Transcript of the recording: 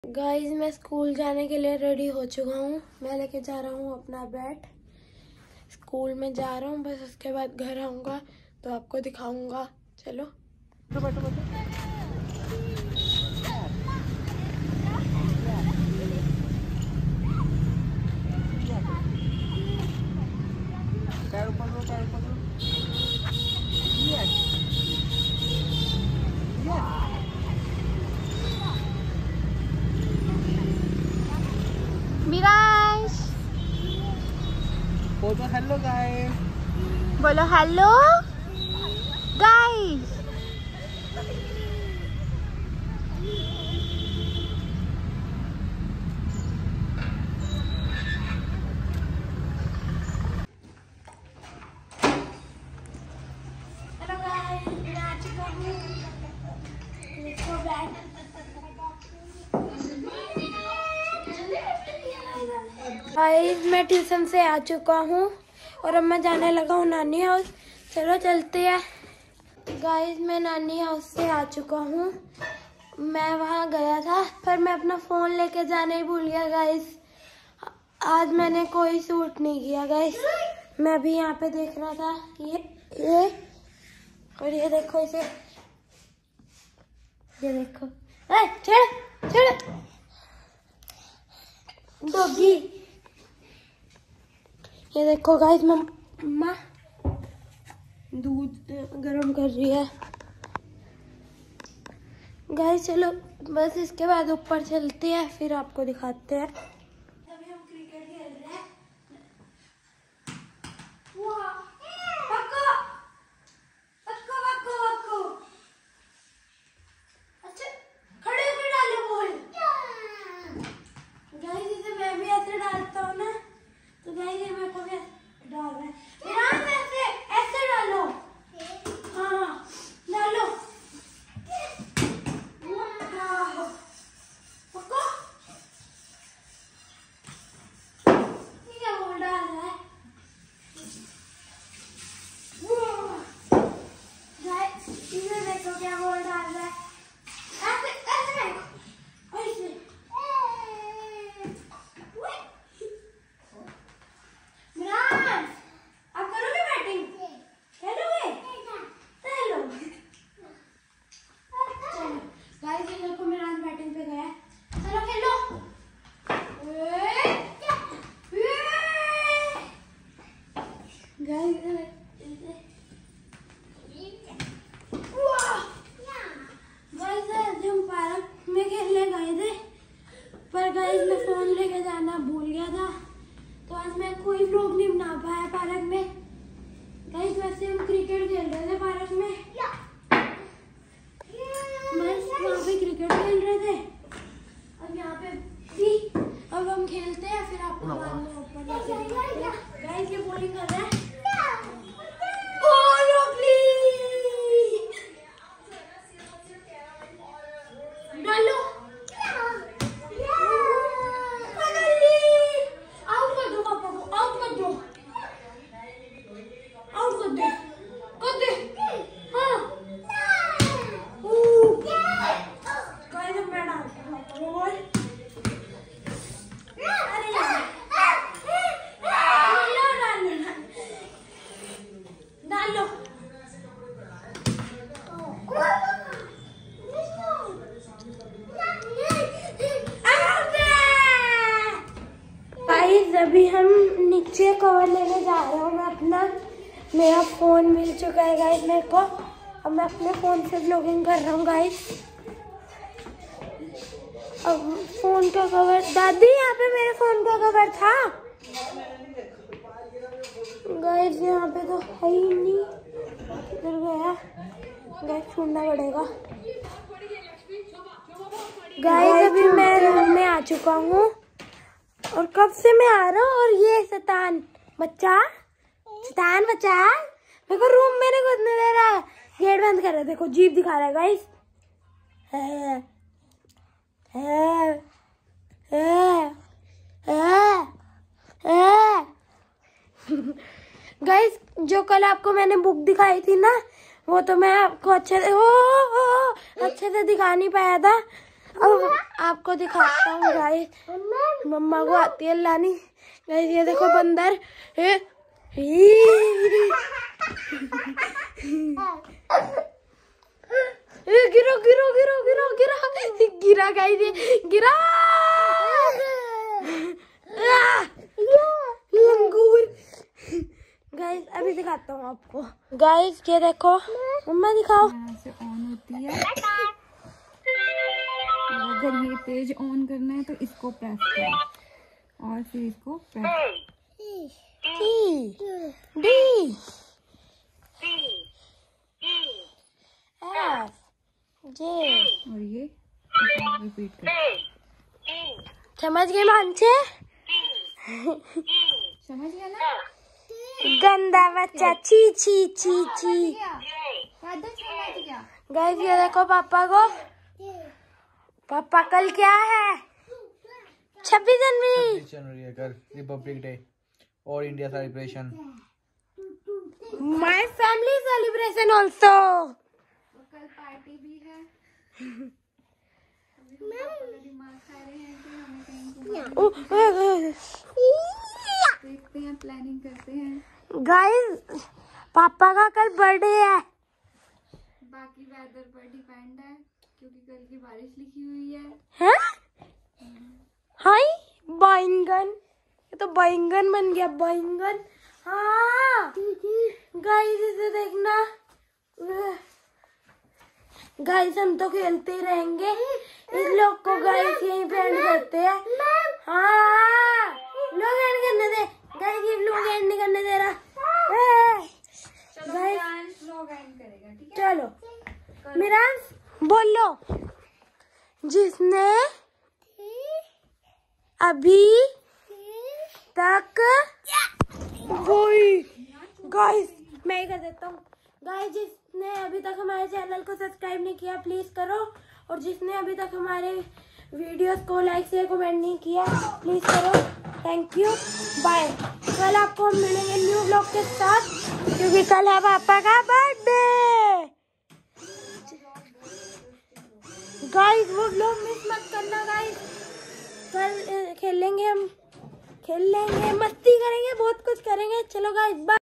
Guys मैं school जाने के लिए रेडी हो चुका हूँ। मैं लेके जा रहा हूँ अपना बैट। स्कूल में जा रहा हूँ, बस उसके बाद घर आऊँगा तो आपको दिखाऊंगा। चलो बैठो बैठो। विराज बोलो हेलो गाइस। बोलो हेलो गाइस। हेलो गाइस, मैं आ चुका हूँ। देखो बैट। गाइस मैं ट्यूशन से आ चुका हूँ और अब मैं जाने लगा हूँ नानी हाउस। चलो चलते हैं। गाइस मैं नानी हाउस से आ चुका हूँ। मैं वहाँ गया था पर मैं अपना फोन लेके जाना ही भूल गया। गाइस आज मैंने कोई शूट नहीं किया। गाइस मैं अभी यहाँ पे देख रहा था ये और ये देखो इसे, ये देखो। चढ़ चढ़ डॉगी। ये देखो गाइस मम्मा दूध गरम कर रही है। गाइस चलो बस इसके बाद ऊपर चलते हैं, फिर आपको दिखाते हैं। अभी हम क्रिकेट खेल रहे हैं। अच्छा खड़े होकर डालो बॉल। गाइस इसे मैं भी ऐसे डालता हूँ ना, तो गाइस ये मेरे को भी डाल रहा है। विराज ऐसे ऐसे डालो। हाँ डालो। पक्का ठीक है, बॉल डाल रहा है। गाइस इसे देखो क्या बॉल डाल रहा है। ऐसे ऐसे ऐसे। मिराज आप करोगे बैटिंग? खेलोगे? चलो गाइस ये देखो मिराज बैटिंग पे गया है। चलो खेलो। गाइस हम पार्क में खेलने गए थे, पर गाइस मैं फोन लेके जाना भूल गया था, तो आज मैं कोई व्लॉग नहीं बना पाया पार्क में। गाइस वैसे हम क्रिकेट खेल रहे थे पार्क में, बस वहाँ पे क्रिकेट खेल रहे थे। अब यहाँ पे भी अब हम खेलते हैं, फिर आपको बाद में ऊपर जाके दिखाते हैं। गाइस ये बॉलिंग कर रहा है। डालो। आउट कर दो पापा को, आउट कर दो, आउट कर दो, कर दे। हाँ गाइस अब मैं डालता हूँ पापा को बॉल। अरे डालो। गाइस अभी हम नीचे कवर लेने जा रहे हूँ। मैं अपना मेरा फोन मिल चुका है गाइस मेरे को। अब मैं अपने फोन से व्लॉगिंग कर रहा हूँ गाइस। अब फोन का कवर दादी यहाँ पे मेरे फोन का कवर था गाइस, यहाँ पे तो है ही नहीं। किधर गया गाइस? ढूंढना पड़ेगा। गाइस अभी मैं रूम में आ चुका हूँ और कब से मैं आ रहा हूँ और ये शैतान बच्चा मेरे को रूम में नहीं घुसने दे रहा। गेट बंद कर रहा है, देखो जीप दिखा रहा है गाइस। गाइस जो कल आपको मैंने बुक दिखाई थी ना, वो तो मैं आपको अच्छे से दिखा नहीं पाया था। अब आपको दिखाता हूँ गाइस, मम्मा को आती है लानी। गाइस ये देखो बंदर, गिरो गिरो गिरो गिरो गिरा गिरा गाइस, ये गिरा लंगूर। गाइस अभी दिखाता हूँ आपको। गाइस ये देखो, मम्मा दिखाओ। से ऑन होती है, अगर ये पेज ऑन करना है तो इसको प्रेस करो और फिर इसको प्रेस। डी एफ जे और ये रिपीट करो। समझ गए मानसे? समझ गया ना? गंदा बच्चा, ची ची ची ची। गाइस ये देखो पापा को। पापा कल क्या है? 26 जनवरी है कल, रिपब्लिक डे और India celebration. My family celebration also. कल पार्टी भी है। दिमाग खा रहे हैं कि हमें कहीं देखते हैं, प्लानिंग करते हैं। गाइस पापा का कल बर्थडे है। बाकी वेदर पर डिपेंड है क्योंकि कल की बारिश लिखी हुई है। हैं? हाय बैंगन, ये तो बैंगन बन गया, बैंगन। हाँ गाइस इसे देखना। गाइस हम तो खेलते ही रहेंगे। इस लोग को गाइस यहीं पे एंड करते हैं। हाँ लोग एंड करने दे गाइस, ये लोग एंड नहीं करने दे रहा। गाइस लोग एंड करेगा, ठीक है? चलो मिरांस बोलो। जिसने अभी तक गाइस मैं ही कर देता हूँ। गाइस जिसने अभी तक हमारे चैनल को सब्सक्राइब नहीं किया प्लीज करो, और जिसने अभी तक हमारे वीडियोस को लाइक शेयर कमेंट नहीं किया प्लीज करो। Thank you, bye. कल आपको हम मिलेंगे न्यू ब्लॉग के साथ क्योंकि कल है पापा का बर्थडे। गाइस वो ब्लॉग मिस मत करना गाइस। कल खेलेंगे हम, खेलेंगे, मस्ती करेंगे, बहुत कुछ करेंगे। चलो गाइस बाय।